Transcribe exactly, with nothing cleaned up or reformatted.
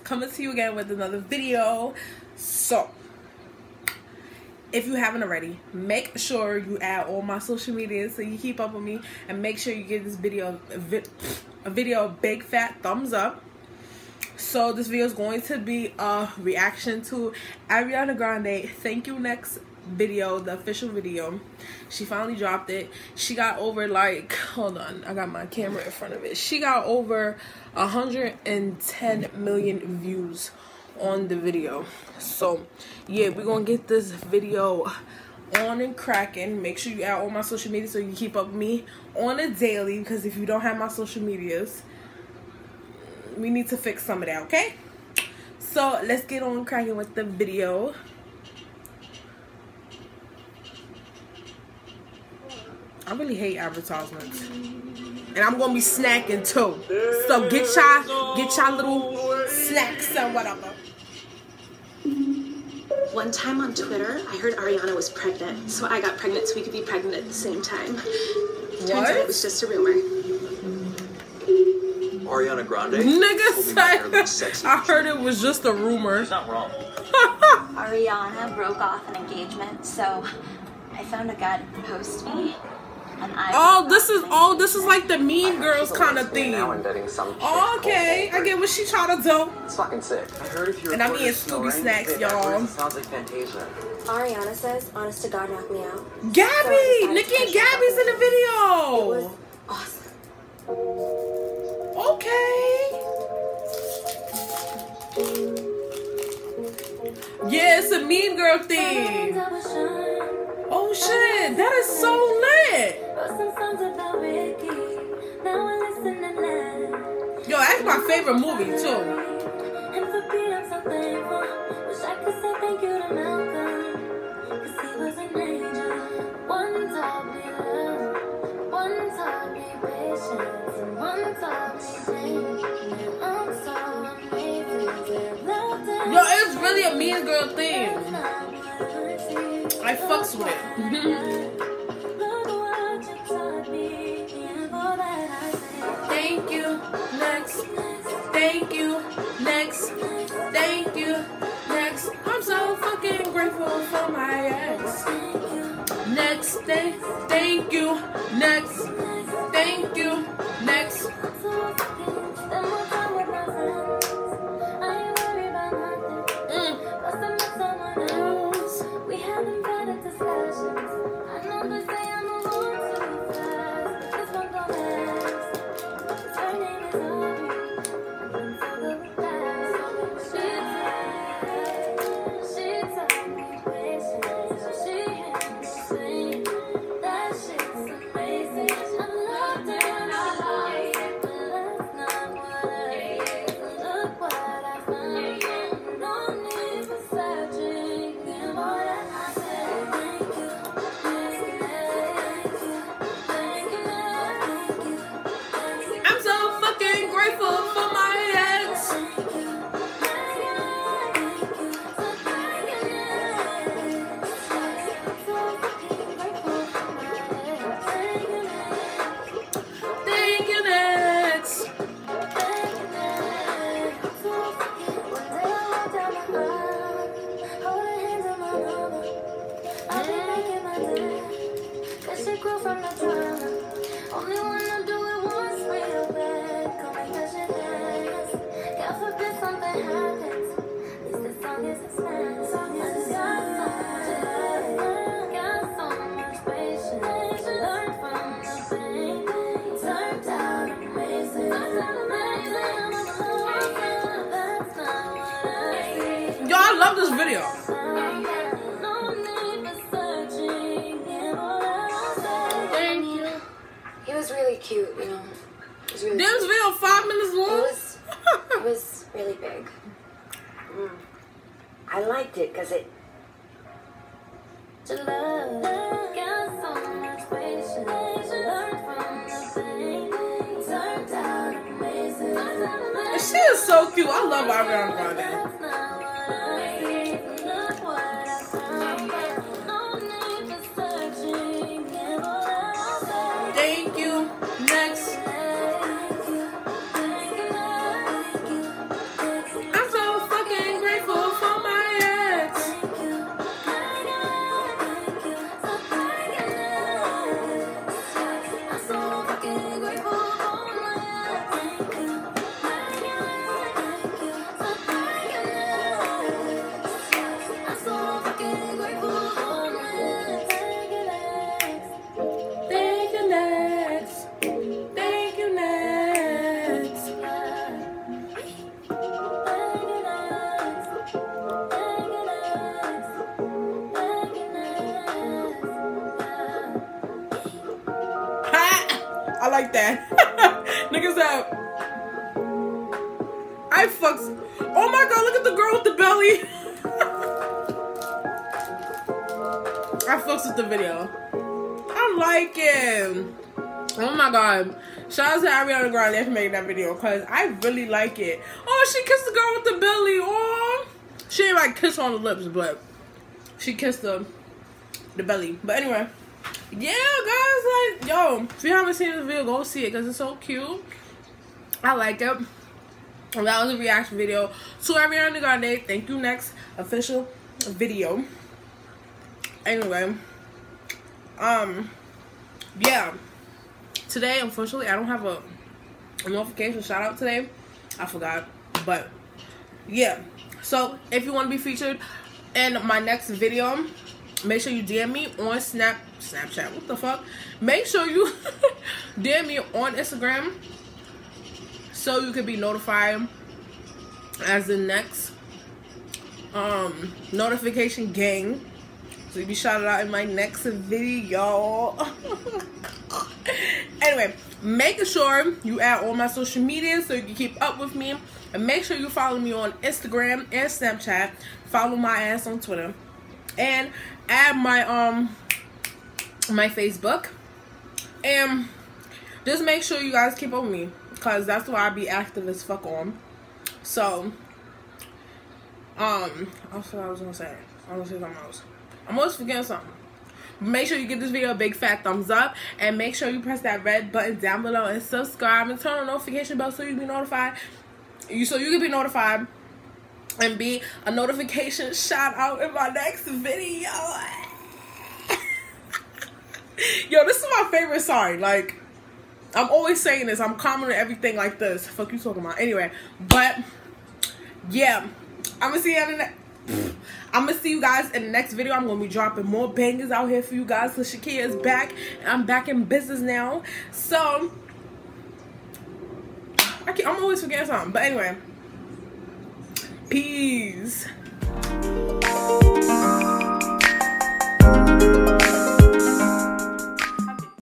coming to you again with another video. So if you haven't already, make sure you add all my social media so you keep up with me, and make sure you give this video a, vi a video a big fat thumbs up. So this video is going to be a reaction to Ariana Grande Thank You Next video, the official video. She finally dropped it. She got over, like, hold on, I got my camera in front of it. She got over one hundred ten million views on the video. So yeah, we're gonna get this video on and cracking. Make sure you add all my social media so you keep up with me on a daily, because if you don't have my social medias, we need to fix some of that, okay? So let's get on cracking with the video. I really hate advertisements, and I'm gonna be snacking too. So get y'all, get y'all little snacks and whatever. One time on Twitter, I heard Ariana was pregnant, so I got pregnant so we could be pregnant at the same time. Turns What? out it was just a rumor. Ariana Grande. Nigga said, I heard it was just a rumor. She's not wrong. Ariana broke off an engagement, so I found a guy to propose to me. And I Oh, this is oh, this is like the Mean Girls kind of thing. Now I'm betting some Oh, okay, I get what she trying to do. It's fucking sick. I heard if you're And I'm eating Scooby snacks, y'all. Sounds like Fantasia. Ariana says, honest to God, knock me out. Gabby, Nikki and Gabby's in the It video. was awesome. Okay. Yeah, it's a Mean Girl thing. Oh shit, that is so lit. Yo, that's my favorite movie too. Yo, it's really a Mean Girl thing. I fucks with it. Thank you, next. Thank you, next. Thank you, next. I'm so fucking grateful for my ex. Next, thank, thank you, next. Thank you, next. I love this video. Thank you. He was really cute, you know. It was really This cute. video five minutes It long. was, it was really big. Mm. I liked it because it. She is so cute. I love Ariana Grande. Thank you. Next. I'm so Thank you next. Thank you next. Ha! I like that. Niggas out. I fucks. Oh my god, look at the girl with the belly. I fucks with the video. I like it. Oh my god. Shout out to Ariana Grande for making that video because I really like it. Oh, she kissed the girl with the belly. Oh, she didn't like kiss on the lips, but she kissed the the belly. But anyway, yeah, guys, like, yo, if you haven't seen this video, go see it because it's so cute. I like it. And that was a reaction video to Ariana Grande. Thank you next official video. Anyway, um, yeah. Today, unfortunately, I don't have a, a notification shout out today. I forgot, but yeah. So if you want to be featured in my next video, make sure you D M me on Snap Snapchat. What the fuck? Make sure you D M me on Instagram so you can be notified as the next um notification gang. So you'll be shouted out in my next video. Anyway, make sure you add all my social media so you can keep up with me. And make sure you follow me on Instagram and Snapchat. Follow my ass on Twitter. And add my um my Facebook. And just make sure you guys keep up with me. Because that's why I be active as fuck on. So, um, I forgot what I was going to say. I was going to say something else. I'm always forgetting something. Make sure you give this video a big fat thumbs up. And make sure you press that red button down below. And subscribe. And turn on the notification bell so you can be notified. You So you can be notified. And be a notification shout out in my next video. Yo, this is my favorite song. Like, I'm always saying this. I'm commenting everything like this. Fuck you talking about. Anyway, but yeah, I'm gonna see you in the I'm gonna see you guys in the next video. I'm gonna be dropping more bangers out here for you guys. So Shakia is back. And I'm back in business now. So I can't, I'm always forgetting something. But anyway, peace.